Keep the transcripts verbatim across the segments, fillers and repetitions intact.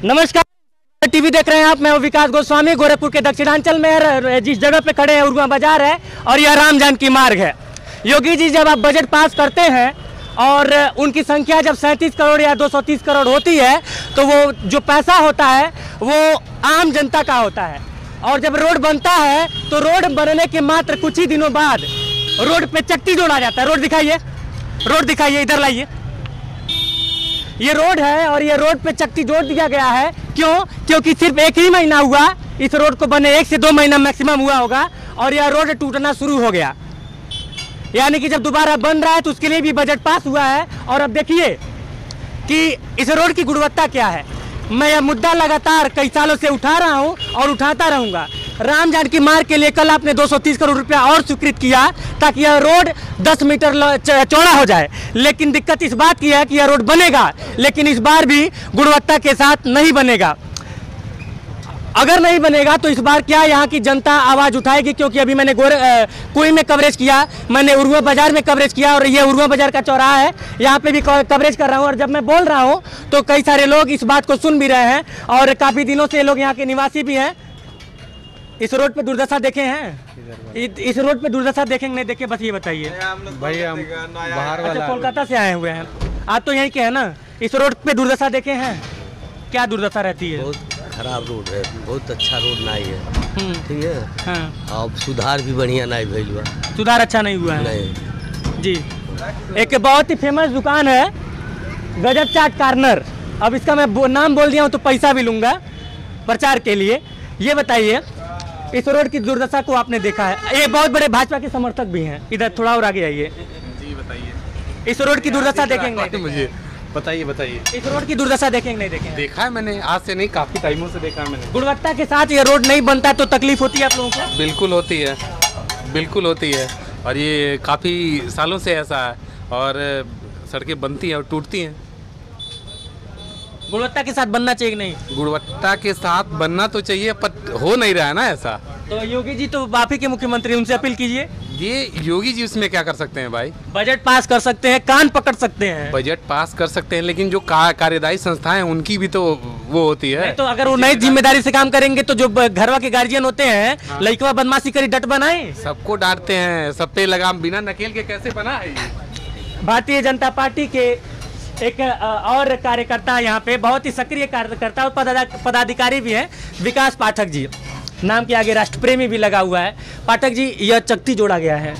नमस्कार, टीवी देख रहे हैं आप। मैं हूं विकास गोस्वामी। गोरखपुर के दक्षिणांचल में जिस जगह पे खड़े हैं उरुआ बाजार है और यह राम जानकी मार्ग है। योगी जी जब आप बजट पास करते हैं और उनकी संख्या जब सैंतीस करोड़ या दो सौ तीस करोड़ होती है तो वो जो पैसा होता है वो आम जनता का होता है। और जब रोड बनता है तो रोड बनने के मात्र कुछ ही दिनों बाद रोड पे चट्टी जोड़ा जाता है। रोड दिखाइए, रोड दिखाइए, इधर लाइए। ये रोड है और ये रोड पे चट्टी जोड़ दिया गया है। क्यों? क्योंकि सिर्फ एक ही महीना हुआ इस रोड को बने, एक से दो महीना मैक्सिमम हुआ होगा और यह रोड टूटना शुरू हो गया। यानी कि जब दोबारा बन रहा है तो उसके लिए भी बजट पास हुआ है। और अब देखिए कि इस रोड की गुणवत्ता क्या है। मैं यह मुद्दा लगातार कई सालों से उठा रहा हूं और उठाता रहूंगा। राम जानकी मार्ग के लिए कल आपने दो सौ तीस करोड़ रुपया और स्वीकृत किया ताकि यह रोड दस मीटर चौड़ा हो जाए। लेकिन दिक्कत इस बात की है कि यह रोड बनेगा लेकिन इस बार भी गुणवत्ता के साथ नहीं बनेगा। अगर नहीं बनेगा तो इस बार क्या यहाँ की जनता आवाज़ उठाएगी? क्योंकि अभी मैंने गोरे कुई में कवरेज किया, मैंने उरुआ बाजार में कवरेज किया और ये उरुआ बाजार का चौराहा है, यहाँ पे भी कवरेज कर रहा हूँ। और जब मैं बोल रहा हूँ तो कई सारे लोग इस बात को सुन भी रहे हैं और काफ़ी दिनों से ये लोग यहाँ के निवासी भी हैं। इस रोड पे दुर्दशा देखे हैं? इस रोड पे दुर्दशा देखेंगे नहीं देखे? बस ये बताइए भाई। हम बाहर वाला अच्छा, कोलकाता से आए हुए हैं आप तो यहीं के हैं ना? इस रोड पे दुर्दशा देखे हैं? क्या दुर्दशा रहती है? बहुत खराब रोड है, बहुत अच्छा रोड नहीं है। ठीक है हाँ। अब सुधार भी बढ़िया नहीं भइल बा। सुधार अच्छा नहीं हुआ है नहीं जी। एक बहुत ही फेमस दुकान है गजब चाट कार्नर। अब इसका मैं बो, नाम बोल दिया हूँ तो पैसा भी लूँगा प्रचार के लिए। ये बताइए इस रोड की दुर्दशा को आपने देखा है? ये बहुत बड़े भाजपा के समर्थक भी हैं। इधर थोड़ा और आगे आइए जी, बताइए। इस रोड की दुर्दशा देखेंगे? मुझे बताइए बताइए इस रोड की दुर्दशा देखेंगे नहीं देखेंगे? देखा है मैंने, आज से नहीं काफी टाइमों से देखा है मैंने। गुणवत्ता के साथ ये रोड नहीं बनता तो तकलीफ होती है आप लोगों को? बिल्कुल होती है, बिल्कुल होती है। और ये काफ़ी सालों से ऐसा है और सड़कें बनती हैं और टूटती हैं। गुणवत्ता के साथ बनना चाहिए कि नहीं? गुणवत्ता के साथ बनना तो चाहिए पर हो नहीं रहा है ना ऐसा। तो योगी जी तो आप ही के मुख्यमंत्री, उनसे अपील कीजिए। ये योगी जी उसमें क्या कर सकते हैं भाई? बजट पास कर सकते हैं, कान पकड़ सकते हैं। बजट पास कर सकते हैं लेकिन जो कार्यदायी संस्थाएं उनकी भी तो वो होती है। नहीं तो अगर वो नई जिम्मेदारी से काम करेंगे तो जो घरवा के गार्जियन होते हैं, हाँ। लड़कवा बदमाशी करी डट बनाए, सबको डांटते हैं, सब पे लगाम बिना नकेल के कैसे बना है? भारतीय जनता पार्टी के एक और कार्यकर्ता यहाँ पे, बहुत ही सक्रिय कार्यकर्ता और पदाधिकारी भी है, विकास पाठक जी। नाम के आगे राष्ट्रप्रेमी भी लगा हुआ है। पाठक जी, यह चट्टी जोड़ा गया है।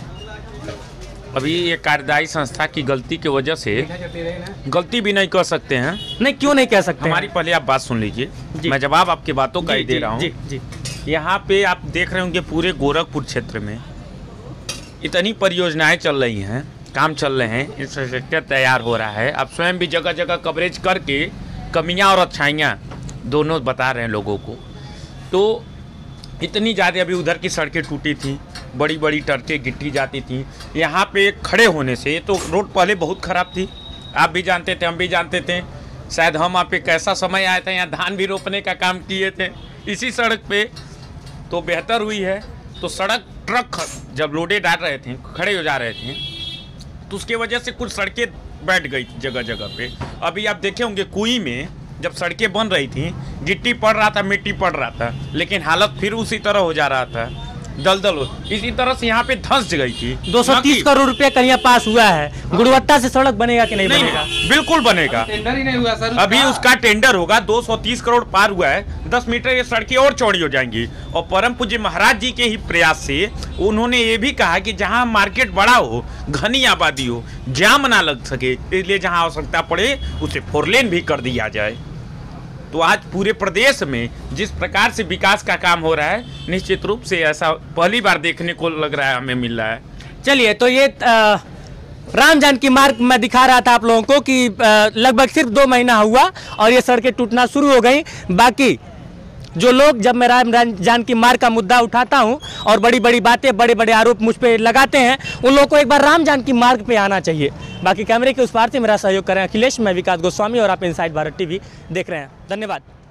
अभी ये कार्यदायी संस्था की गलती की वजह से गलती भी नहीं कर सकते हैं। नहीं, क्यों नहीं कह सकते? हमारी पहले आप बात सुन लीजिए, मैं जवाब आपकी बातों का ही दे रहा हूँ। यहाँ पे आप देख रहे होंगे पूरे गोरखपुर क्षेत्र में इतनी परियोजनाएं चल रही हैं, काम चल रहे हैं, इंफ्रास्ट्रक्चर तैयार हो रहा है। आप स्वयं भी जगह जगह कवरेज करके कमियां और अच्छाइयां दोनों बता रहे हैं लोगों को। तो इतनी ज़्यादा अभी उधर की सड़कें टूटी थी, बड़ी बड़ी ट्रकें गिट्टी जाती थी। यहाँ पे खड़े होने से तो रोड पहले बहुत ख़राब थी, आप भी जानते थे, हम भी जानते थे। शायद हम आप पे कैसा समय आया था, यहाँ धान भी रोपने का काम किए थे इसी सड़क पे, तो बेहतर हुई है। तो सड़क ट्रक जब लोडेड आ रहे थे, खड़े हो जा रहे थे, तो उसके वजह से कुछ सड़कें बैठ गई जगह जगह पे। अभी आप देखे होंगे कुई में जब सड़कें बन रही थी, गिट्टी पड़ रहा था, मिट्टी पड़ रहा था, लेकिन हालत फिर उसी तरह हो जा रहा था, दलदल हो। इसी तरह से यहाँ पे धंस गई थी। दो सौ तीस करोड़ रुपया कहीं पास हुआ है। गुणवत्ता से सड़क बनेगा कि नहीं, नहीं बनेगा? बिल्कुल बनेगा। टेंडर ही नहीं हुआ सर, अभी उसका टेंडर होगा। दो सौ तीस करोड़ पार हुआ है, दस मीटर ये सड़कें और चौड़ी हो जाएंगी। और परम पूज्य महाराज जी के ही प्रयास से उन्होंने ये भी कहा कि जहाँ मार्केट बड़ा हो, घनी आबादी हो, जाम ना लग सके, इसलिए जहाँ आवश्यकता पड़े उसे फोर लेन भी कर दिया जाए। तो आज पूरे प्रदेश में जिस प्रकार से विकास का काम हो रहा है, निश्चित रूप से ऐसा पहली बार देखने को लग रहा है, हमें मिल रहा है। चलिए, तो ये आ, राम जानकी मार्ग मैं दिखा रहा था आप लोगों को कि लगभग सिर्फ दो महीना हुआ और ये सड़कें टूटना शुरू हो गई। बाकी जो लोग, जब मैं राम जानकी मार्ग का मुद्दा उठाता हूं और बड़ी बड़ी बातें, बड़े बड़े आरोप मुझ पे लगाते हैं, उन लोगों को एक बार राम जानकी मार्ग पे आना चाहिए। बाकी कैमरे के उस पार से मेरा सहयोग करें अखिलेश, मैं विकास गोस्वामी और आप इनसाइड भारत टीवी देख रहे हैं। धन्यवाद।